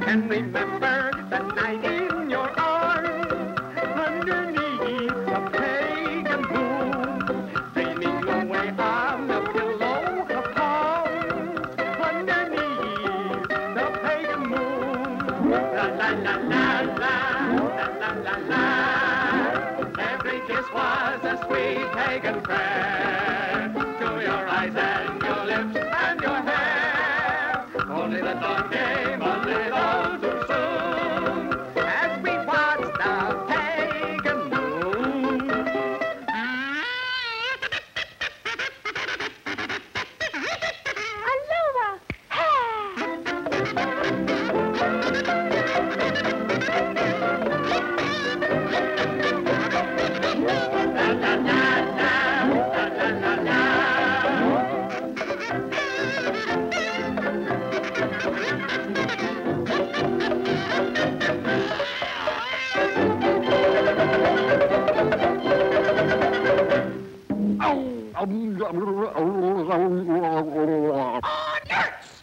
can remember the night in your arms, underneath the pagan moon, dreaming away on the pillow of palm, underneath the pagan moon. La la la la la, la la la la. Every kiss was a sweet pagan prayer to your eyes and your lips and your hair. Only the dawn came a little too soon as we watched the pagan moon. Aloha! La la la la, la la la la. Oh, nuts!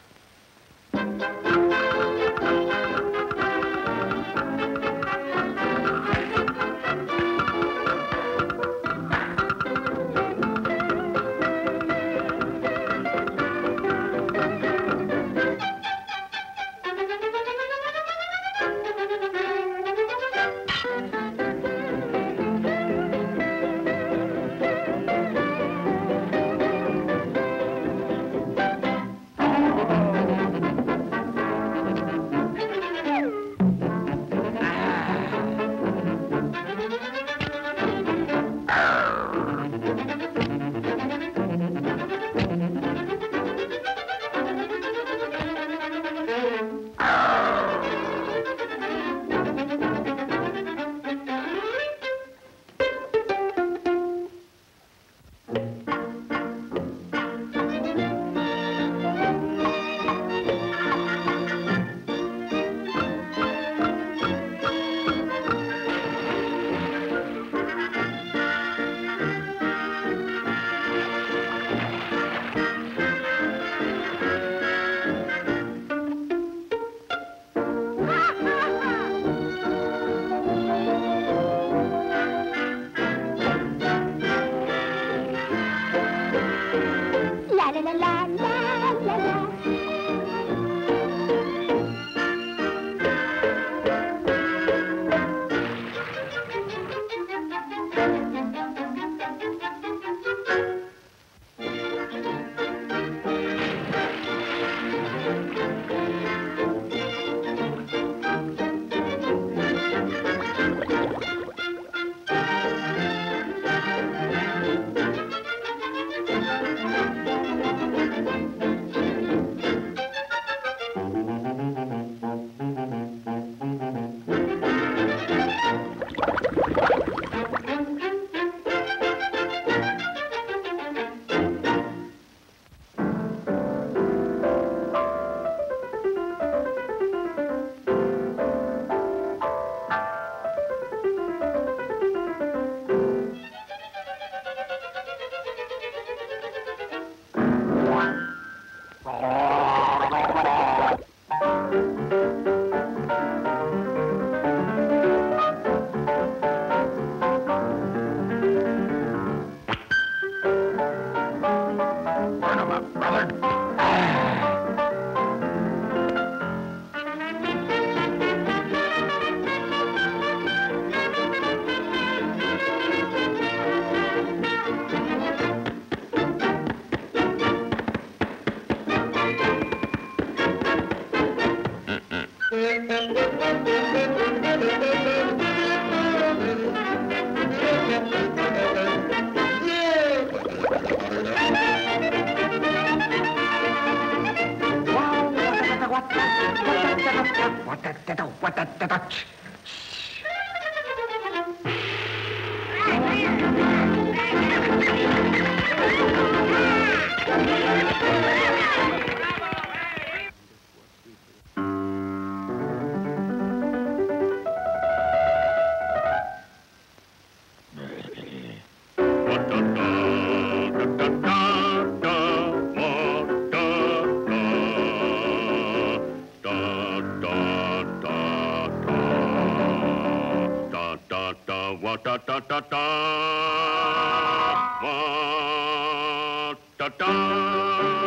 La la la la la la la. Burn 'em up, brother. wa ta ta ta ta, wa ta ta.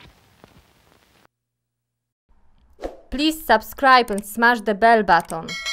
Please subscribe and smash the bell button.